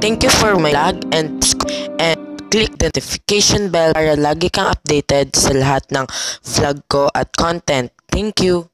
Thank you for my vlog and click the notification bell para lagi kang updated sa lahat ng vlog ko at content. Thank you!